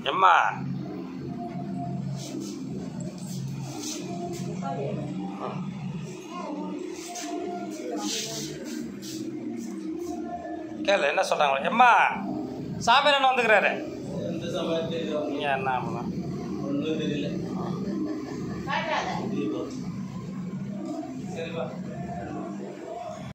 எம்மா கேளு என்ன சொல்கிறாங்க. எம்மா சாமியார் என்ன வந்துக்கிறாரு. நீங்கள் என்ன ஒன்றும் தெரியல. சரிப்பா.